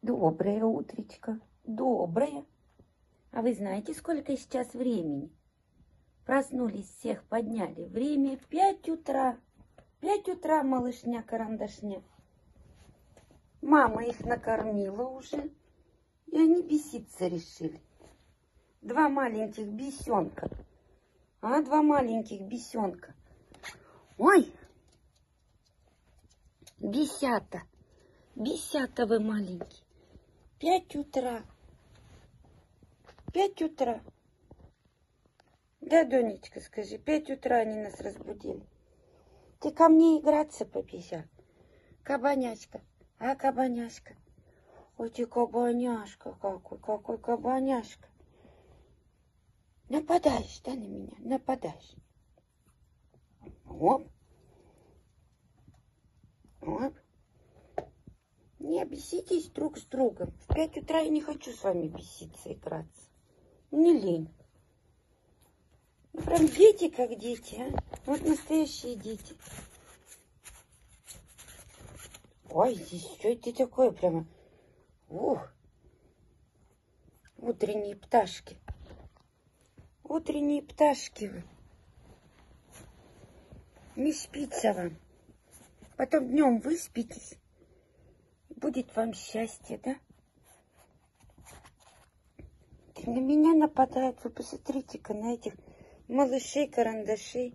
Доброе утречко. Доброе. А вы знаете, сколько сейчас времени? Проснулись, всех подняли. Время 5 утра. 5 утра, малышня-карандашня. Мама их накормила уже. И они беситься решили. Два маленьких бесенка. Два маленьких бесенка. Ой! Бесята. Бесята вы маленькие. 5 утра. 5 утра. Да, Донечка, скажи, 5 утра они нас разбудили. Ты ко мне играться побежал. Кабаняшка. Кабаняшка. Ой, ты кабаняшка какой кабаняшка. Нападаешь, да, на меня? Нападаешь. Оп. Оп. Не беситесь друг с другом. В 5 утра я не хочу с вами беситься, играться. Не лень. Ну, прям дети как дети, а? Вот настоящие дети. Ой, здесь что это такое прямо? Ух. Утренние пташки. Утренние пташки вы. Не спится вам. Потом днем выспитесь. Будет вам счастье, да? На меня нападают. Вы посмотрите-ка на этих малышей-карандашей.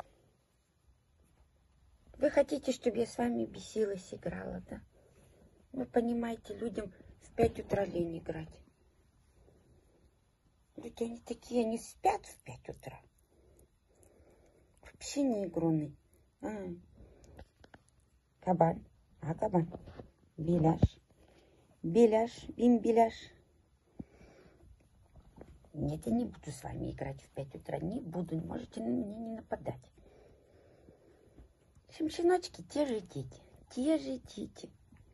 Вы хотите, чтобы я с вами бесилась, играла, да? Вы понимаете, людям в 5 утра лень играть. Люди они такие, они спят в 5 утра. Вообще не игруны. Кабан. Кабан. Беляш. Беляш. Бимбеляш. Нет, я не буду с вами играть в 5 утра. Не буду. Можете на меня не нападать. В общем, щеночки, те же дети. Те же дети.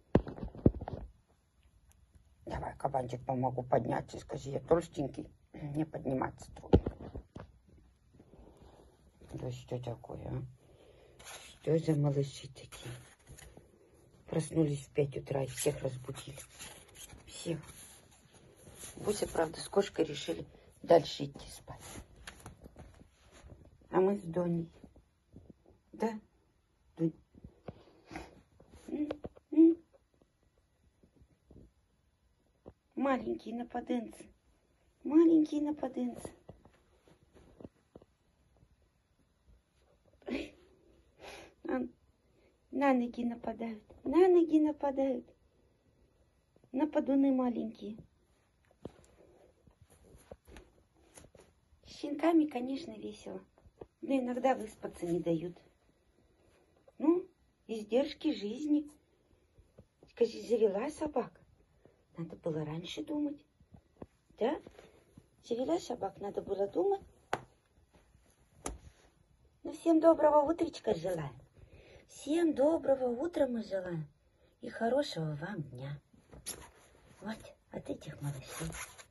Давай, кабанчик, помогу подняться. Скажи, я толстенький. Мне подниматься трудно. Да что такое, а? Что за малыши такие? Проснулись в 5 утра и всех разбудили. Всех. Буся, правда, с кошкой решили дальше идти спать. А мы с Доней. Да? Донь. Маленькие нападенцы. Маленькие нападенцы. На ноги нападают. На ноги нападают. Нападуны маленькие. С щенками, конечно, весело. Но иногда выспаться не дают. Ну, издержки жизни. Скажи, завела собак? Надо было раньше думать. Да? Завела собак, надо было думать. Ну, всем доброго утречка желаю. Всем доброго утра мы желаем. И хорошего вам дня. Вот от этих малышей.